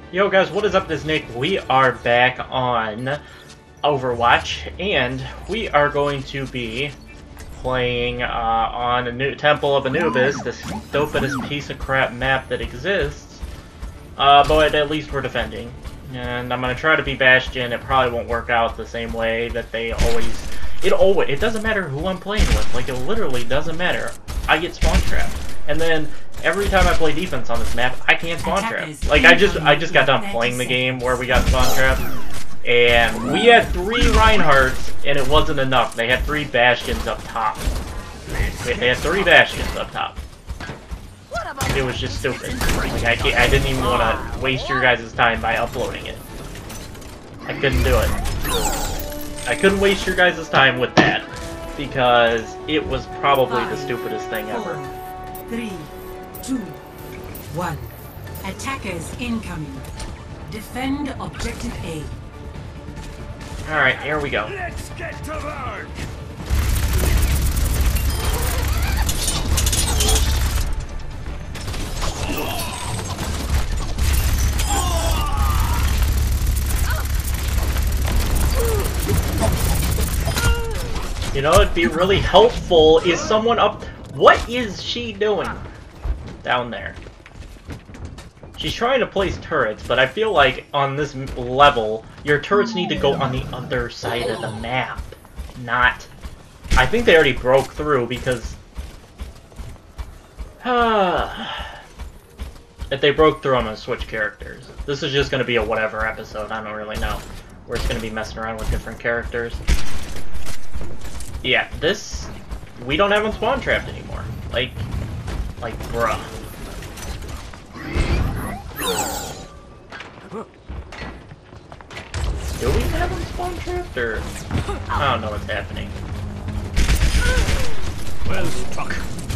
Yo guys, what is up? This is Nick. We are back on Overwatch, and we are going to be playing on a new Temple of Anubis, the stupidest piece of crap map that exists. But at least we're defending. And I'm gonna try to be Bastion. It probably won't work out the same way that they always... It doesn't matter who I'm playing with. Like, it literally doesn't matter. I get spawn trapped. And then every time I play defense on this map, I can't spawn trap. Like, I just got done playing the game where we got spawn trapped, and we had 3 Reinhardts, and it wasn't enough. They had 3 Bastions up top. They had 3 Bastions up top. It was just stupid. Like, I didn't even want to waste your guys' time by uploading it. I couldn't do it. I couldn't waste your guys' time with that, because it was probably the stupidest thing ever. 3, 2, 1. Attackers incoming. Defend objective A. Alright, here we go. Let's get to work! You know, it'd be really helpful is someone up... What is she doing down there? She's trying to place turrets, but I feel like on this level, your turrets need to go on the other side of the map. Not... I think they already broke through because... If they broke through, I'm gonna switch characters. This is just gonna be a whatever episode, I don't really know. We're just gonna be messing around with different characters. Yeah, this... We don't have them spawn trapped anymore. Like, bruh. Do we have them spawn trapped, or... I don't know what's happening. Well struck.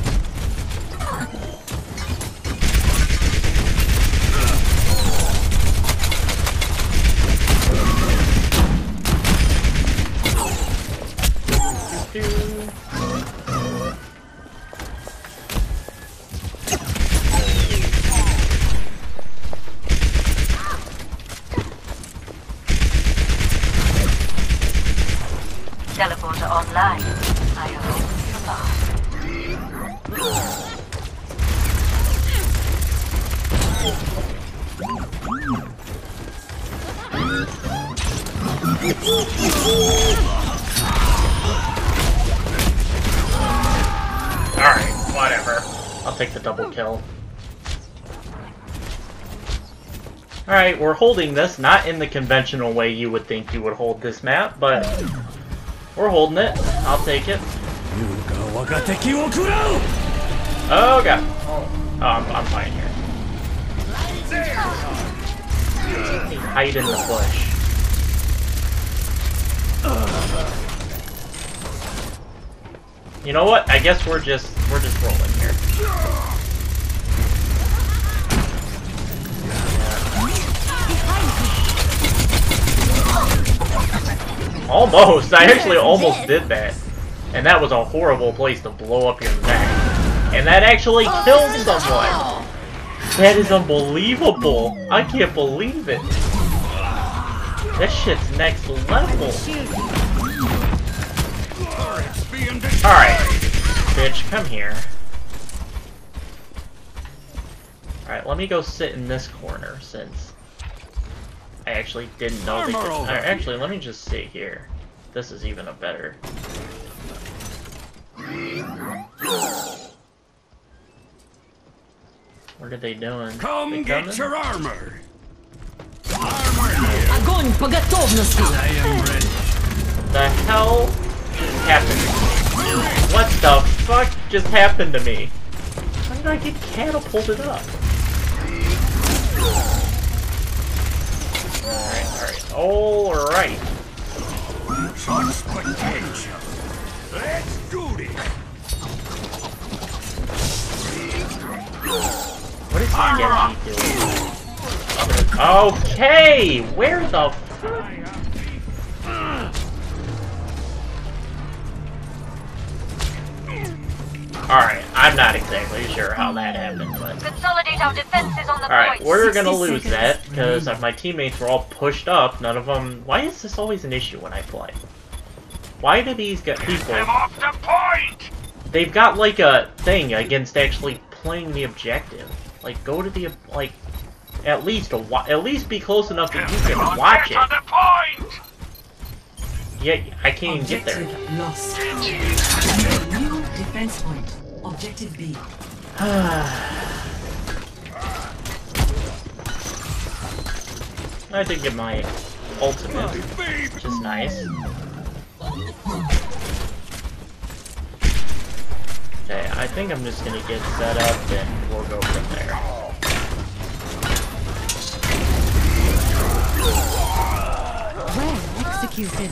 Teleporter online. I hope you Alright, whatever. I'll take the double kill. Alright, we're holding this, not in the conventional way you would think you would hold this map, but we're holding it. I'll take it. Oh god. Oh, I'm fine here. They hide in the bush. You know what? I guess we're just rolling here. Almost! I actually almost did that. And that was a horrible place to blow up your neck. And that actually killed someone! That is unbelievable! I can't believe it! That shit's next level! Alright, bitch, come here. Alright, let me go sit in this corner, since I actually didn't know they could... Actually, let me just sit here. This is even a better... What are they doing? Come get your armor! Огонь по готовности! I am ready. The hell just happened? What the fuck just happened to me? How did I get catapulted up? Alright. Such potential. Let's do this. What is Genji doing? Okay! Where the fuck? Alright, I'm not exactly sure how that happened, but... Consolidate our defenses on the Alright, points. we're gonna 60 lose seconds that, because my teammates were all pushed up, none of them... Why is this always an issue when I play? Why do these people... Them off the point! They've got like a thing against actually playing the objective. Like, go to the... like... At least be close enough that you can watch Get on it. the point! Yeah, I can't even get there. Objective lost. New defense point. Objective B. I did get my ultimate, which is nice. Okay, I think I'm just gonna get set up and we'll go from there. Well executed.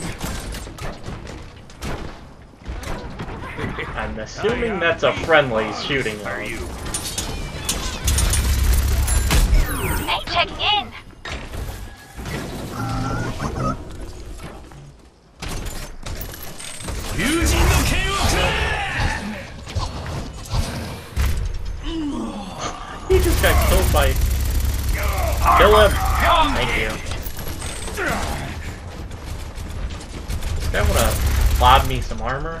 I'm assuming that's a friendly shooting range. Hey, checking in. Using the He just got killed by... Kill him! Thank you. Does that wanna lob me some armor?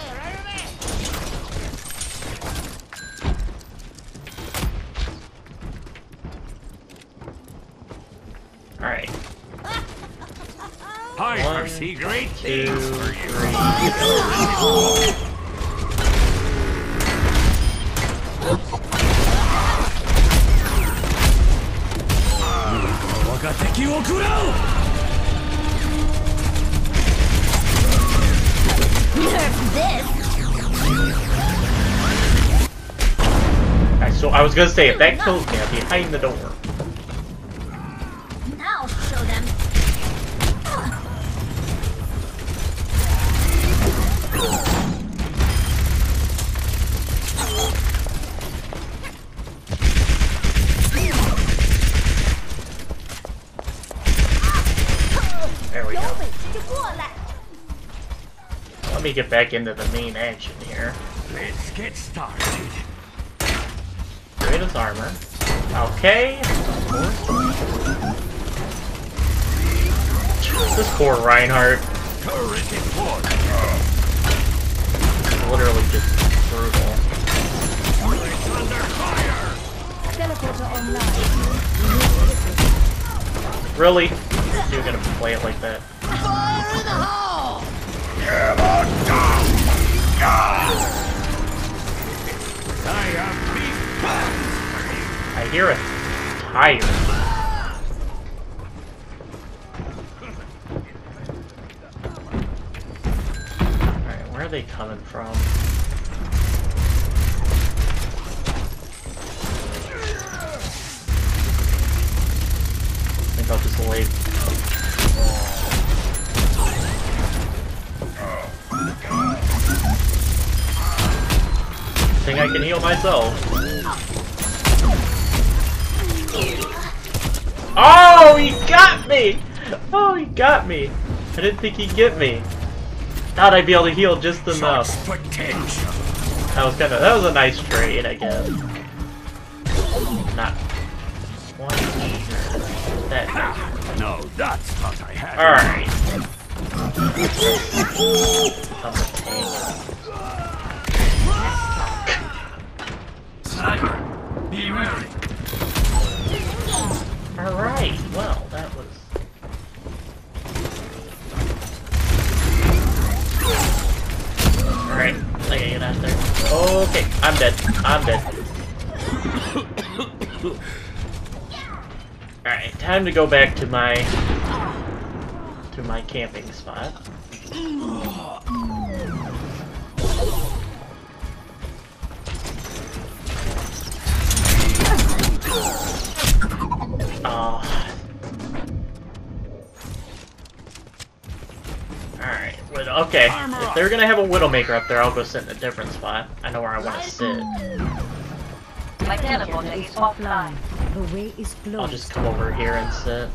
Alright. I One, foresee great 2, things for 3. you. So I was gonna say, if that kills me, I'm behind the door. Now show them. There we go. Let me get back into the main action here. Let's get started. Greatest armor. Okay. This poor Reinhardt. Terrific one. Literally just brutal. It's under fire. Teleporter online. Really? You're gonna play it like that? I have big plans for you. I hear a tire. Alright, where are they coming from? I think I'll just wait. I think I can heal myself. Oh, he got me! Oh, he got me. I didn't think he'd get me. Thought I'd be able to heal just enough. Such potential. That was a nice trade, I guess. Not quite sure that nice. No, that's what I had. Alright. I'm a tank. Sniper, be ready. Alright, well, that was... Alright, I gotta get out there. Okay, I'm dead. I'm dead. Alright, time to go back to my camping spot. Oh. Alright, okay. If they're gonna have a Widowmaker up there, I'll go sit in a different spot. I know where I want to sit. My teleporter is offline. The way is closed. I'll just come over here and sit.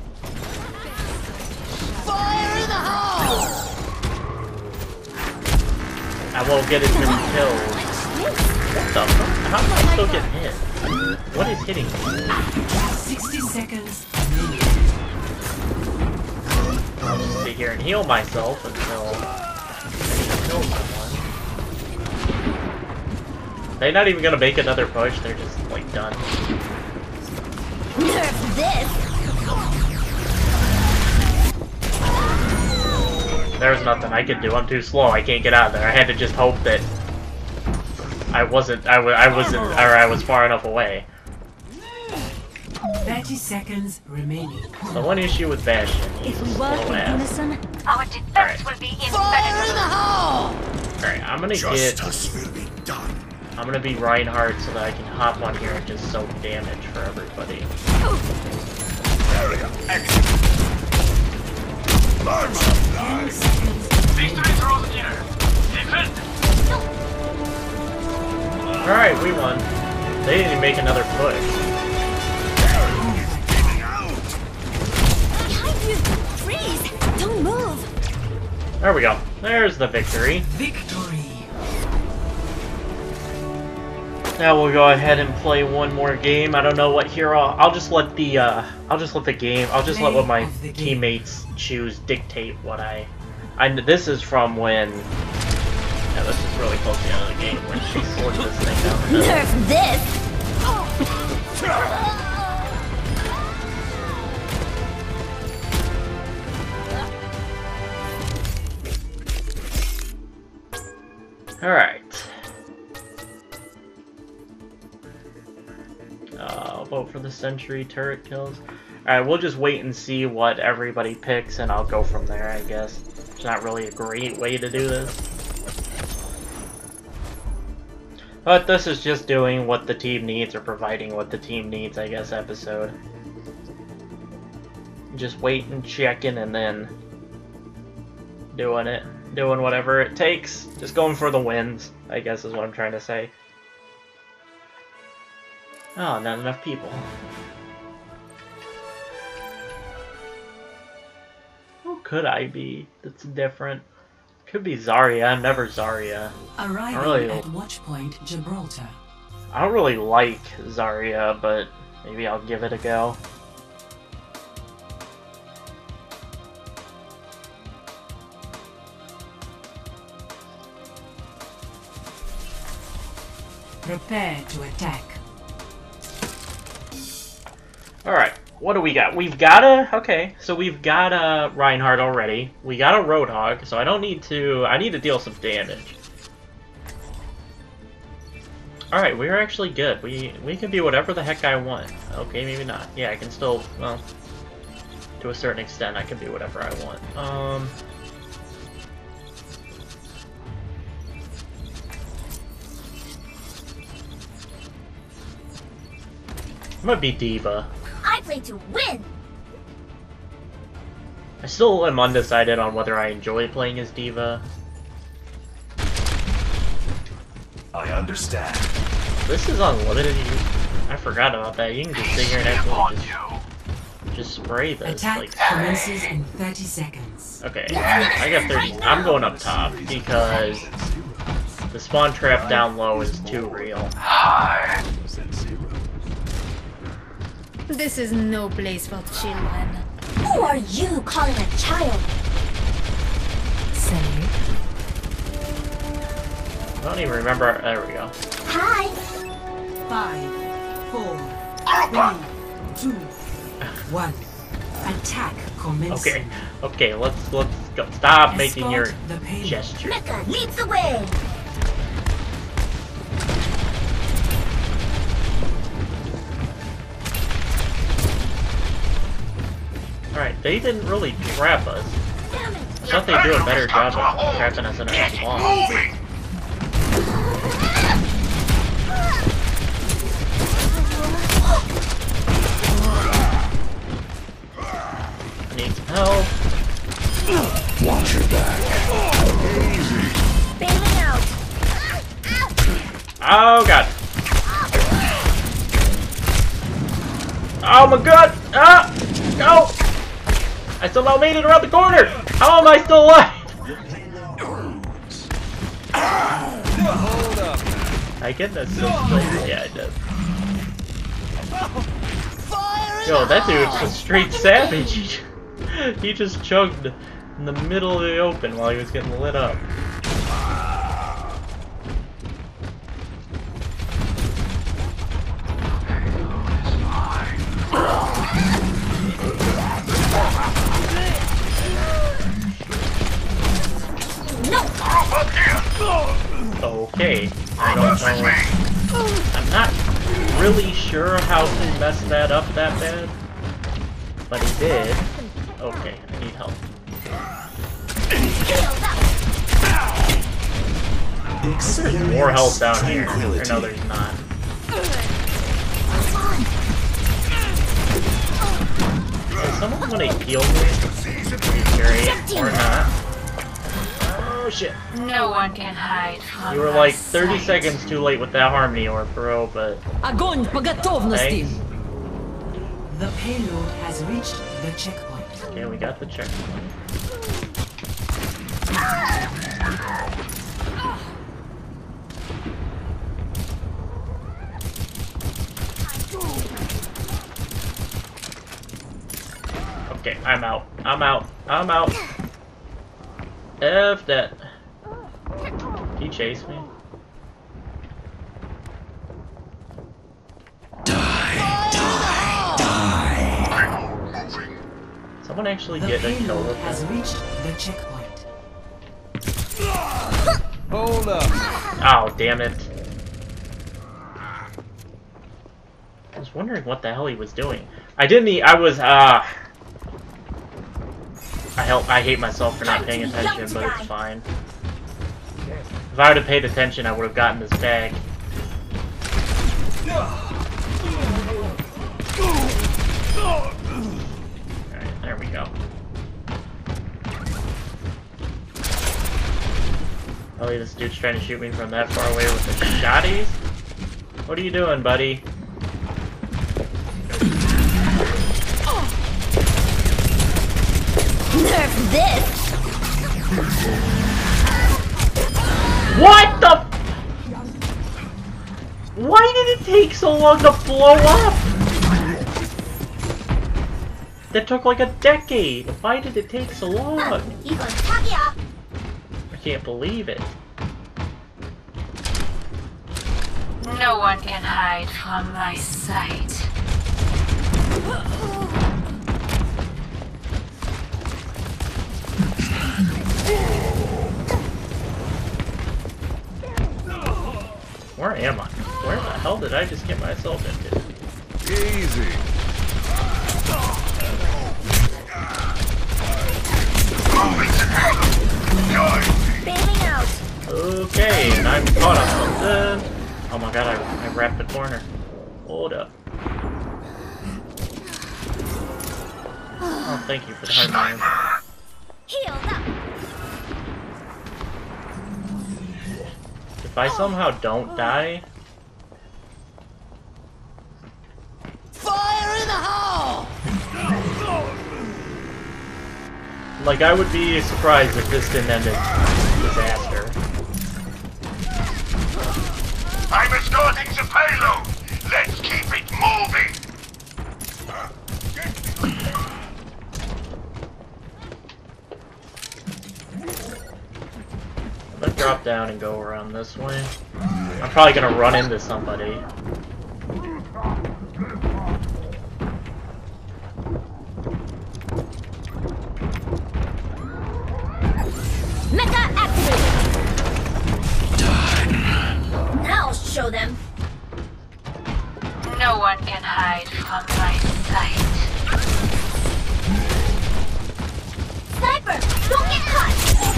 Fire in the hole! I won't get as many kills. What the fuck? How am I still getting hit? What is hitting me? 60 seconds. I'll just sit here and heal myself until I need to kill someone. They're not even gonna make another push, they're just like done. Nerf this! There's nothing I could do, I'm too slow, I can't get out of there. I had to just hope that I was far enough away. 30 seconds remaining. The one issue with Bastion, he's If a we slow work in ass. unison, Our defense Alright. will be fire in the impenetrable. hole! Alright, I'm gonna Justice will be done. I'm gonna be Reinhardt so that I can hop on here and just soak damage for everybody. Area exit. Large supply. 10 seconds. Alright, we won. They didn't even make another push. Getting out. Behind you! Freeze! Don't move! There we go. There's the victory. Victory. Now we'll go ahead and play one more game. I don't know what hero. I'll just let what my teammates choose dictate what I. This is from when. Yeah, this is really close to the end of the game when she sorts this thing down the middle. Nerf this! Alright. I'll vote for the sentry turret kills. Alright, we'll just wait and see what everybody picks and I'll go from there, I guess. It's not really a great way to do this. But this is just doing what the team needs or providing what the team needs, I guess, episode. Just wait and checking and then doing it. Doing whatever it takes. Just going for the wins, I guess is what I'm trying to say. Oh, not enough people. Who could I be that's different? Could be Zarya. I'm never Zarya. Arriving really at Watchpoint Gibraltar. I don't really like Zarya, but maybe I'll give it a go. Prepare to attack. Alright, what do we got? We've got a... Okay, so we've got a Reinhardt already. We got a Roadhog, so I don't need to... I need to deal some damage. Alright, we're actually good. We can be whatever the heck I want. Okay, maybe not. Yeah, I can still... Well, to a certain extent, I can be whatever I want. I'm gonna be D.Va. I play to win! I still am undecided on whether I enjoy playing as D.Va. I understand. This is unlimited. I forgot about that. You can just sit here and actually just spray this. Attack Like, commences in 30 seconds. okay, I got 30. I'm going up top because the spawn trap down low is too real. This is no place for children. Who are you calling a child? Say I don't even remember. There we go. Hi. 5, 4, 3, 2, 1. Attack commencing. Okay, okay. Let's go. Stop making your Escort the payload. gesture. Mecca leads the way. Alright, they didn't really trap us. Damn it. I thought they'd do a better job of trapping us in our spawn. Moving. I need some help. Watch your back. Bailing out. Oh god. Oh my god! Ah! Go! I somehow made it around the corner! How am I still alive? I get that so yeah, it does. Yo, that dude's a straight savage. He just chugged in the middle of the open while he was getting lit up. Okay, I don't know. I'm not really sure how he messed that up that bad, but he did. Okay, I need help. There's more health down here. Or no, there's not. Is someone gonna heal me? Great, or not. Oh shit. No one can hide from You were like 30 seconds too late with that Harmony Orb, bro, but... Огонь по готовности! Thanks. The payload has reached the checkpoint. Okay, we got the checkpoint. Okay, I'm out. I'm out. I'm out. F that. He chased me. Someone actually The get a kill payload with has that? reached the checkpoint. Hold up. Oh, damn it. I was wondering what the hell he was doing. I hate myself for not paying attention, but it's fine. If I would have paid attention, I would have gotten this bag. Alright, there we go. Oh, this dude's trying to shoot me from that far away with the shotties? What are you doing, buddy? Nerf this! What the? Why did it take so long to blow up? That took like a decade. Why did it take so long? 이건 사기야. I can't believe it. No one can hide from my sight. Where am I? Where the hell did I just get myself into? Easy. Bailing out! Okay, and I'm caught on something. Oh my god, I wrapped the corner. Hold up. Oh, thank you for the hard man. Healed up! If I somehow don't die... Fire in the hole! Like, I would be surprised if this didn't end in disaster. I'm escorting the payload. Let's keep it moving. I'm gonna drop down and go around this way. I'm probably gonna run into somebody. Mecha activated! Now I'll show them! No one can hide from my sight. Sniper! Don't get caught!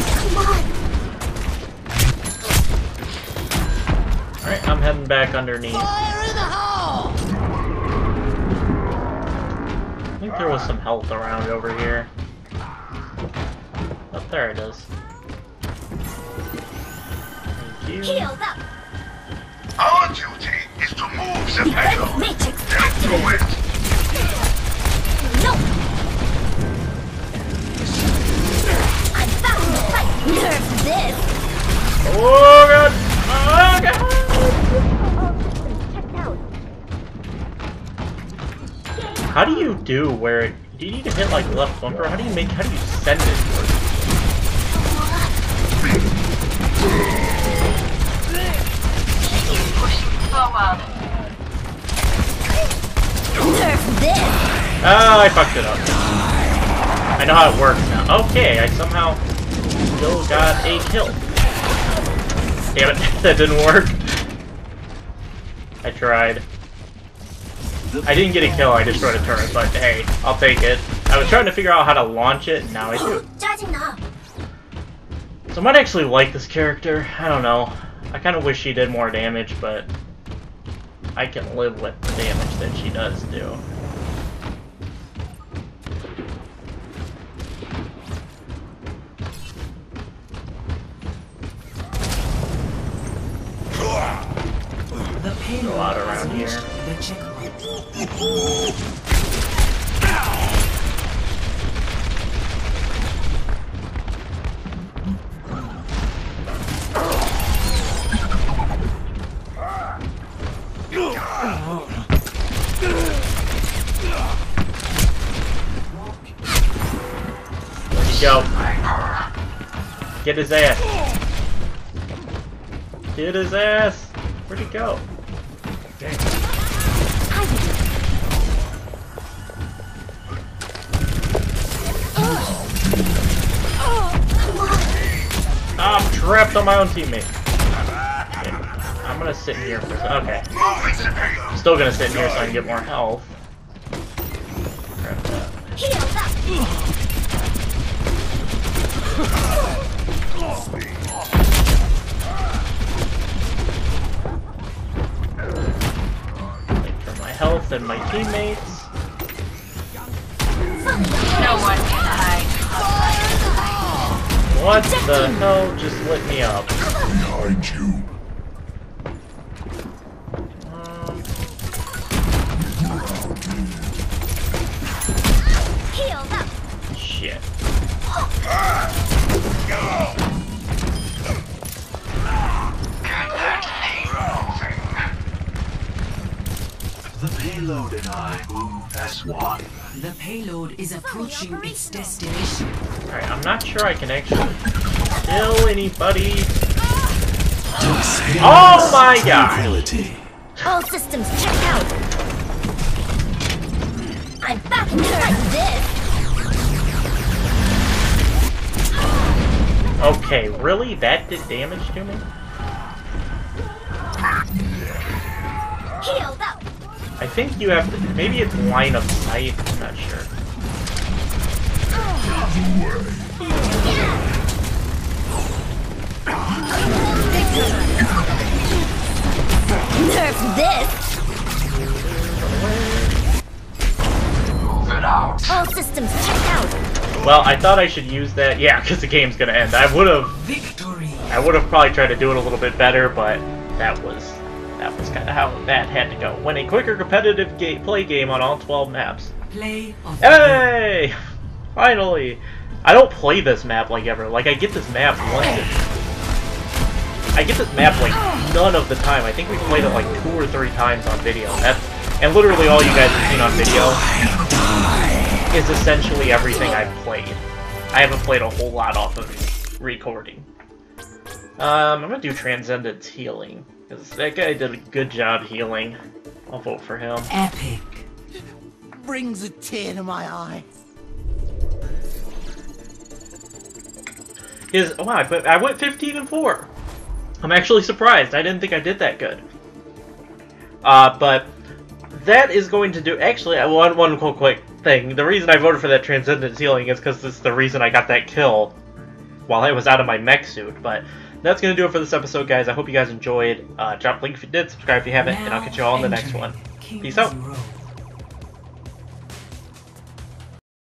Come on! Alright, I'm heading back underneath. Fire in the hole! I think there was some health around over here. Oh, there it is. Thank you. Healed up! Our duty is to move the Defense payload. matrix Let's do activated! it. No! I found the fight! Nerf this! Oh god! Oh god! How do you do where... Do you need to hit like left bumper? How do you send it? Pushing forward. Nerf this! Oh, I fucked it up. I know how it works now. Okay, I somehow still got a kill. Damn it, that didn't work. I tried. I didn't get a kill, I destroyed a turret, but hey, I'll take it. I was trying to figure out how to launch it, and now I do. 짜증나. So I might actually like this character. I don't know. I kind of wish she did more damage, but I can live with the damage that she does do. The payload Go out around here. the checkpoint. Where'd he go? Get his ass. Get his ass. Where'd he go? Dang. I'm trapped on my own teammate. Okay. I'm gonna sit in here for a second. Okay. I'm still gonna sit in here so I can get more health. Grab that. Heal up. Wait for my health and my teammates. No one can hide from my sight. What the hell just lit me up? Behind you. Heal up. Shit. The payload and I move as one. The payload is approaching its destination. Alright, I'm not sure I can actually kill anybody. Oh my god! All systems check out. I'm back in like this. Okay, really? That did damage to me? Healed up. I think you have to... Maybe it's line of sight? I'm not sure. Nerf this. Move it out. All systems check out. Well, I thought I should use that. Yeah, because the game's gonna end. I would have probably tried to do it a little bit better, but that was kind of how that had to go. Win a quicker competitive play game on all 12 maps. Play of the Hey! Finally! I don't play this map like ever. Like, I get this map once. I get this map like none of the time. I think we played it like 2 or 3 times on video. And literally all you guys have seen on video is essentially everything I've played. I haven't played a whole lot off of recording. I'm gonna do Transcendence Healing, because that guy did a good job healing. I'll vote for him. epic. Brings a tear to my eye. Wow, I went 15-4. I'm actually surprised. I didn't think I did that good. But that is going to do... Actually, one quick thing. The reason I voted for that Transcendence Healing is because it's the reason I got that kill while I was out of my mech suit. But that's going to do it for this episode, guys. I hope you guys enjoyed. Drop a link if you did, subscribe if you haven't, and I'll catch you all in the next one. Peace out. Road.